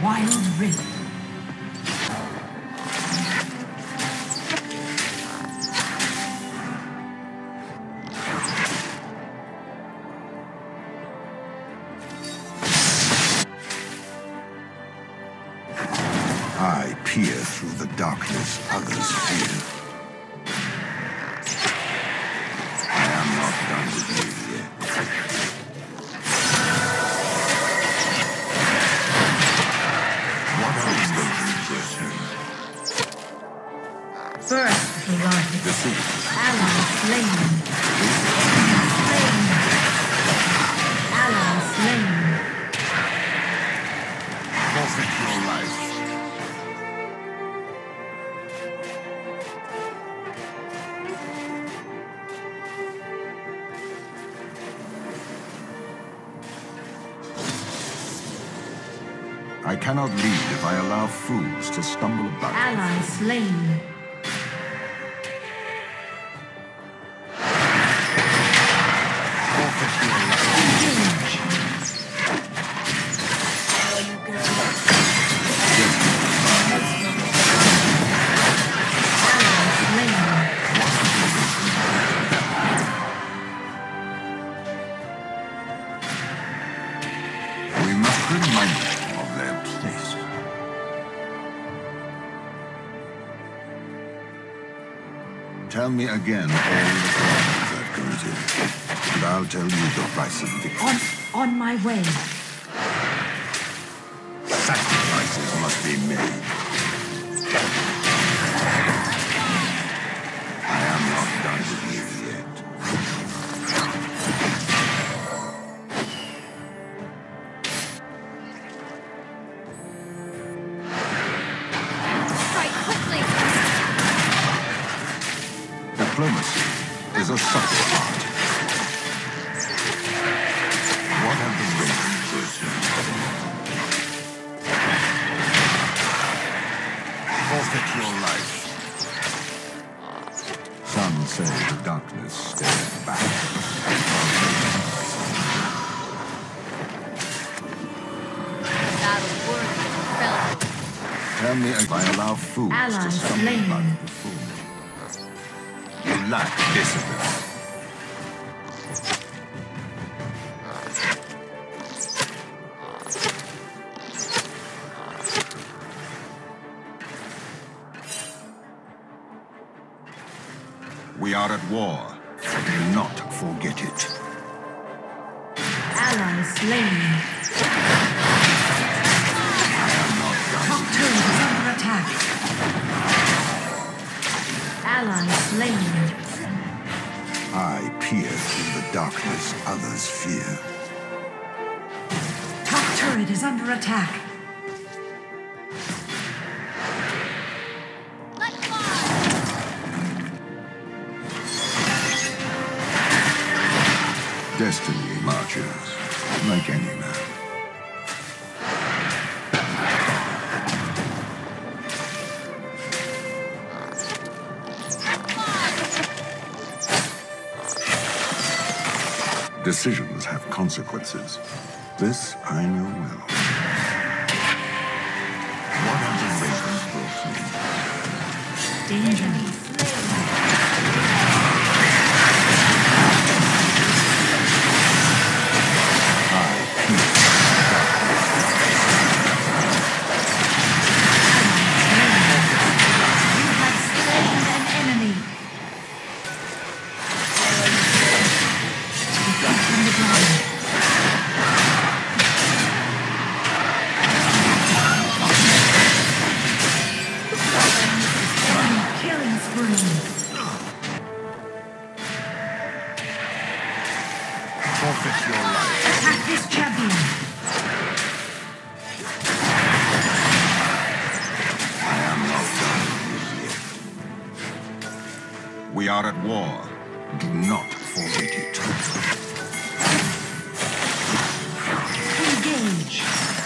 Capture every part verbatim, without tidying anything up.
Wild Rift. I peer through the darkness others fear. I am not done with you yet. What are you looking for? First blood. Deceive. Ally slain. Slain. Ally slain. Forfeit your life. I cannot lead if I allow fools to stumble about. Ally slain. We must remind them of their place. Tell me again all the crimes I've committed, and I'll tell you the price of victory. On, on my way. Sacrifices must be made. I am not done with you yet. Diplomacy is a subtle art. What have the Ravens forfeit your life? Some say the darkness stares back. Battle worthy of Tell me if I allow fools Ally to stumble slain. about before me. You lack discipline. We are at war. Do not forget it. Ally slain. I am not done. Top turret is under attack. Ally slain. I peer through the darkness others fear. Top turret is under attack. Destiny marches, like any man. Decisions have consequences. This I know well. What have the ravens brought me? Danger. Forfeit your life. Attack this champion. I am not done yet. We are at war. Do not forget it. Engage.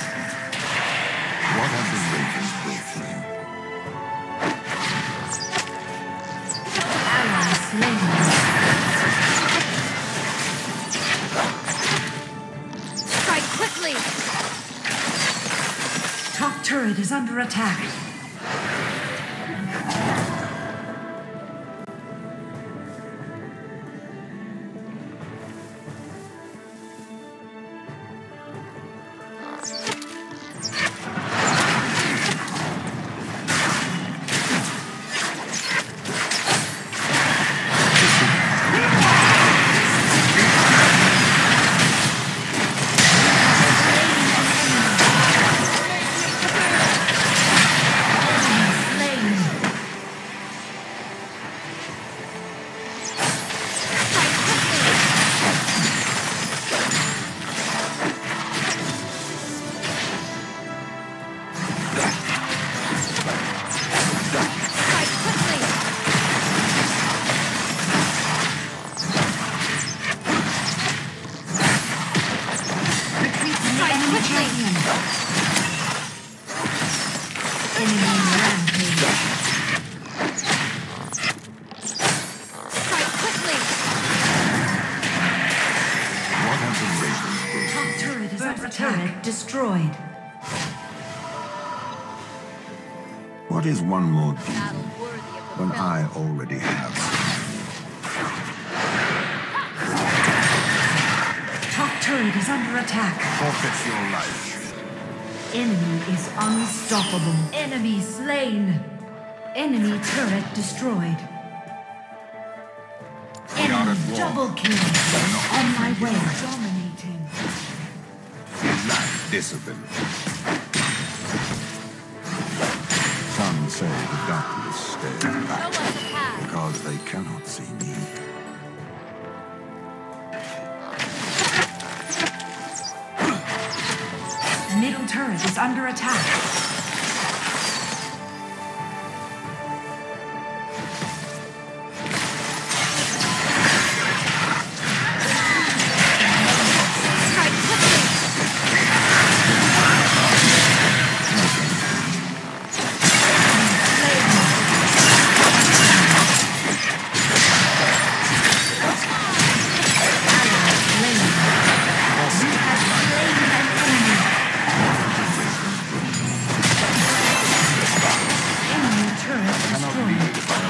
What have the ravens brought me? Ally slain. Top turret is under attack. Turret destroyed. What is one more duty Battle worthy of the when realm. I already have? Top turret is under attack. Forfeit your life. Enemy is unstoppable. Enemy slain. Enemy turret destroyed. We are at Enemy war. double kill. On my way. Dominating. Lack discipline. Some say the darkness stays Show back us the path. because they cannot see me. Middle turret is under attack. Strike quickly. Enemy turret destroyed.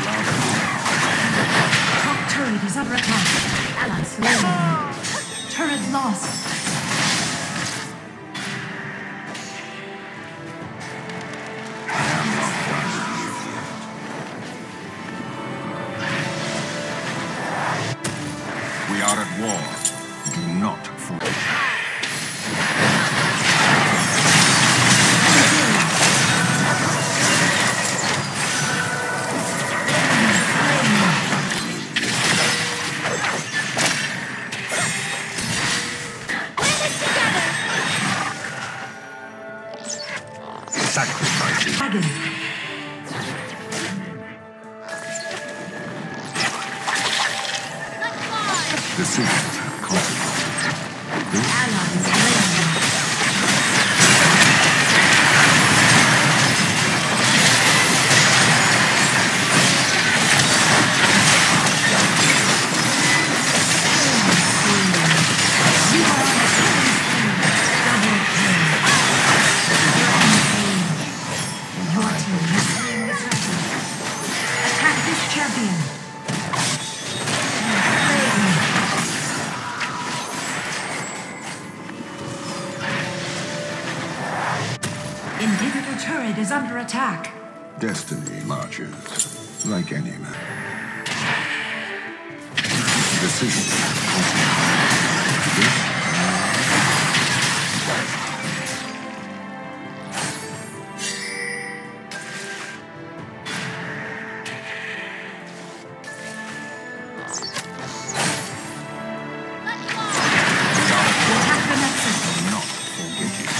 Top turret is under attack. Ally slain. Turret lost. We are at war. Do not forget. Sacrifices. Dragon. Let's fly. Decisions have consequences. This Ally slain. You are on a killing spree. Double kill. Rampage. Your team has slain the dragon. Attack this champion. Slain. Inhibitor turret is under attack. destiny marches like any man. Decisions have consequences. This Attack the Nexus. not forget it.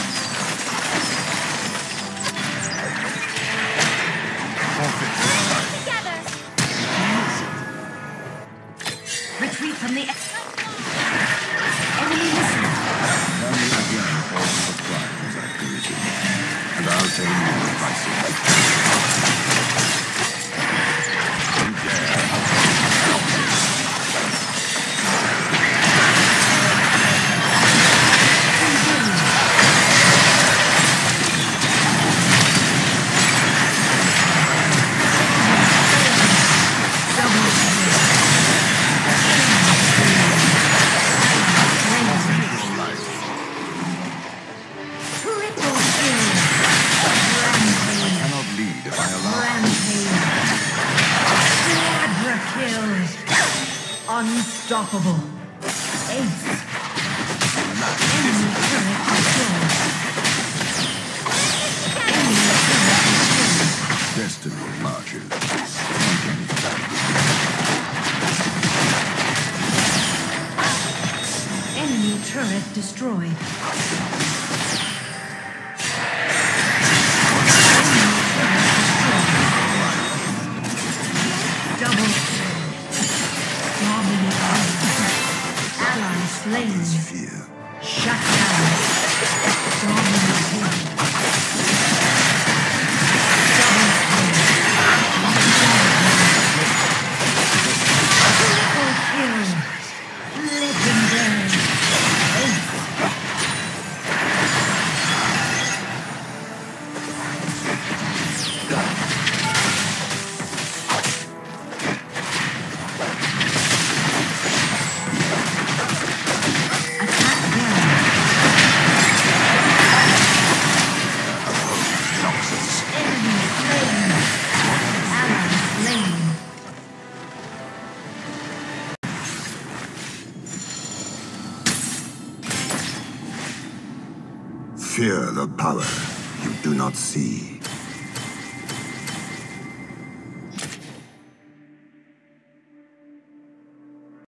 Forfeit your life. Together. Retreat from the... Unstoppable. Ace. Enemy turret destroyed. Enemy turret destroyed. Destiny marches. Enemy turret destroyed. Double kill. Dominating. Ally slain. Fear. Shut down. Dominating. Double kill. Triple kill. Legendary. Ace. Attack down. Enemy slain. Ally slain. Fear the power you do not see.